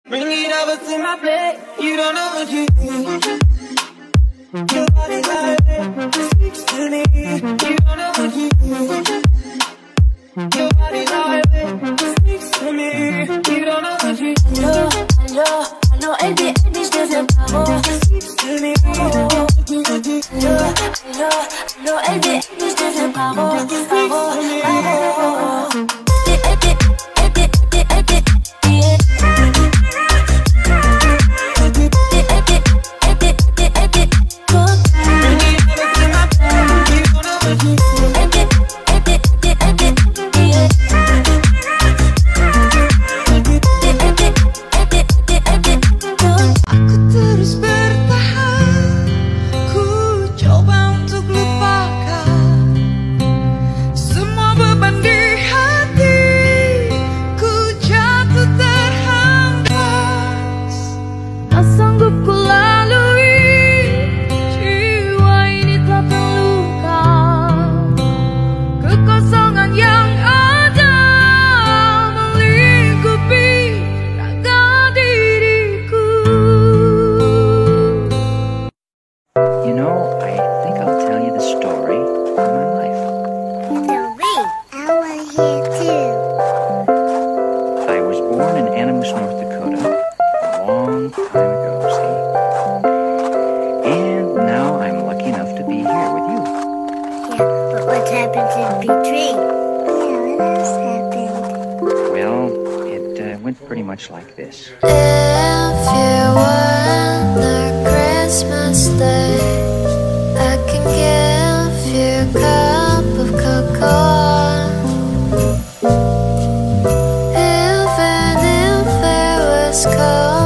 Bring it over to my plate. You don't know what you do. Your body like speaks to me. You don't know what you do. Your body like speaks to me. You don't know what you do. Allo, baby, je te fais pas speaks to me. Allo, baby, je te fais like this. If you want Christmas Day, I can give you a cup of cocoa. Even if it was cold.